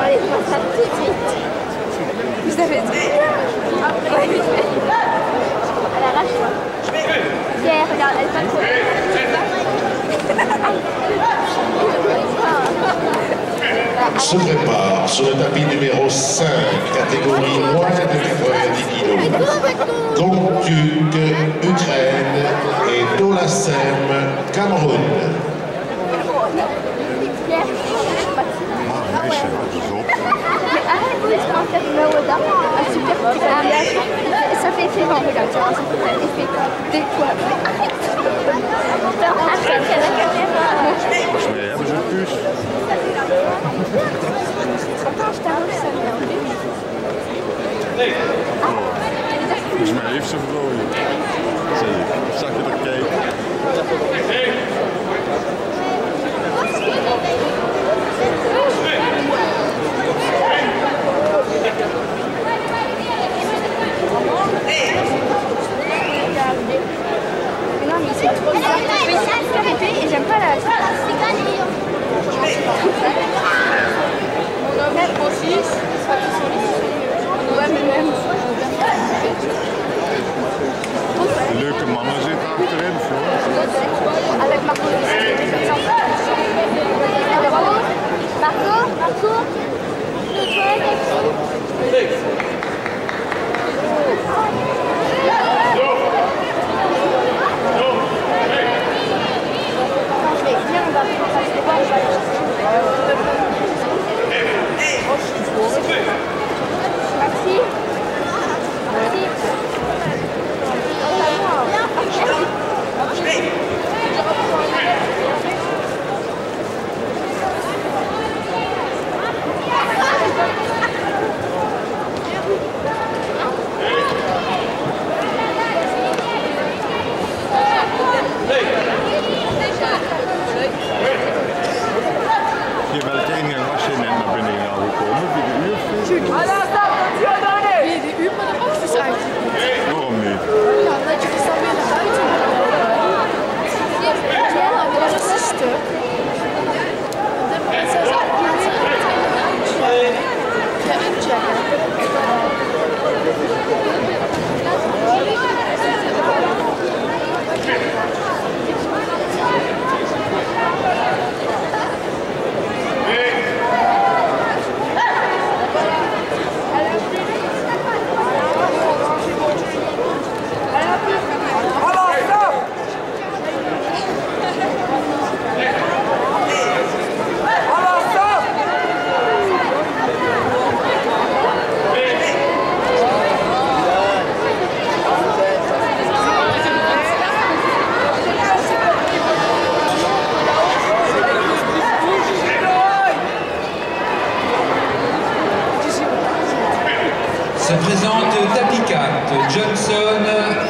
Allez, on va faire tout de suite. Vous avez dit. Elle arrache. Hier, regarde, elle passe. Se prépare sur le tapis numéro 5, catégorie moins de 90 kg. Gontuk, Ukraine et Dolasem, Cameroun. Arrête, vous laissez faire le Wada, un super petit habillage. Ça fait effet, non, regarde, ça fait effet des fois. Arrête! Arrête, il y a la caméra. Mais hebben ze een puus? Attends, je t'arrive, ça vient. Volgens mij heeft ze verrooien. Zie je, zag je dat kijken? Non mais c'est trop bizarre, je peux essayer de faire épée et j'aime pas la... On a même aussi, ouais mais même... Leuke mannen zitten achterin, Floor. Avec Marco, Marco, le toilette. Welke ingang was je net naar binnen gekomen? Via de uur? Via de uur, maar dat mag dus eigenlijk niet. Waarom niet? Ja, dat je dus dan weer naar buiten moet. Ja, maar dat is een stuk. Dat zou zo inchecken. Se présente tapis 4, Johnson,